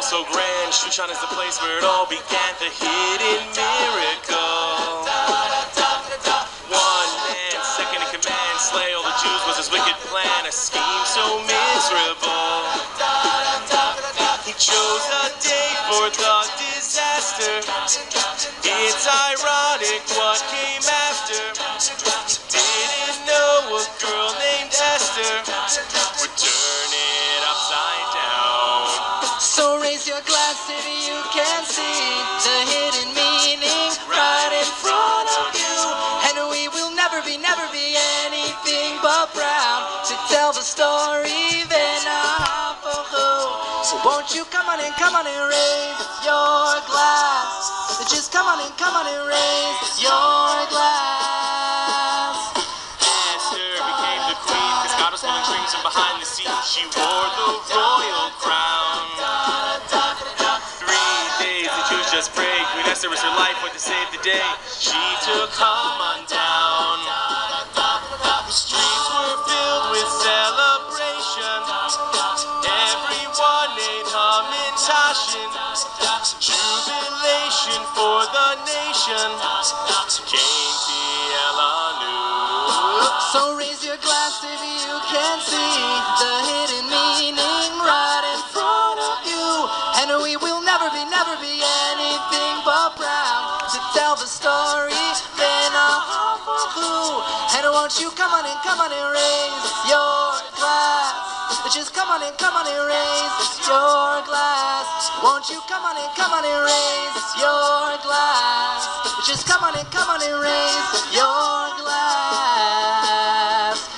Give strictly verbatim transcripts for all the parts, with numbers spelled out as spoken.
so grand. Shushan is the place where it all began. The hidden miracle. One man, second in command. Slay all the Jews was his wicked plan. A scheme so miserable. He chose a day for the disaster. It's ironic what came after. Didn't know a girl named Esther would turn it upside down. So raise your glass if you can see the hidden meaning right in front of you. And we will never be, never be anything but proud to tell the story then for who. So won't you come on and come on and raise your glass. Just come on and come on and raise your glass. Esther became the queen, cause God was pulling strings, and behind the scenes she wore the royal crown. Three days the Jews just prayed. Queen Esther risked her life but to save the day. She took Haman down. The streets were filled with celebration. Everyone ate Haman tashin. Jubilation for the nation. Came Tielanu. So raise your glass if you can see the hidden meaning right in front of you. And we will never be, never be anything but proud to tell the story then a for who. And won't you come on and come on and raise your glass. Just come on and come on and raise your glass. Won't you come on and come on and raise your glass. Just come on and come on and raise your glass.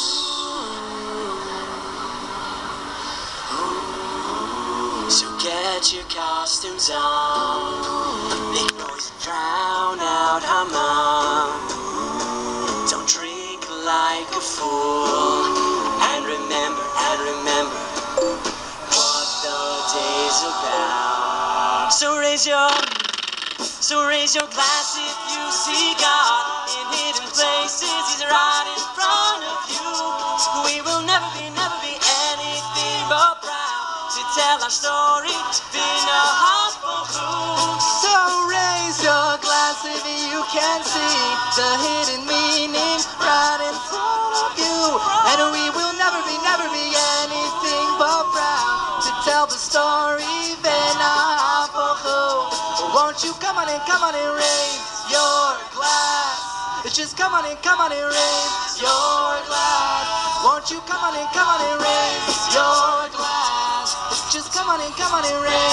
So get your costumes on. Make noise and drown out Haman. Don't drink like a fool. And remember, and remember what the day's about. So raise your, so raise your glass if you see God in hidden places. He's right in front of you. We will never be, never be anything but proud to tell our story. Been a heart for who. So raise your glass if you can see the hidden meaning right in front of you. And we will never be, never be anything but proud to tell the story. Then I for who. Won't you come on and come on and raise your glass. Just come on and come on and raise your glass. Won't you come on and come on and raise your glass. Just come on and come on and raise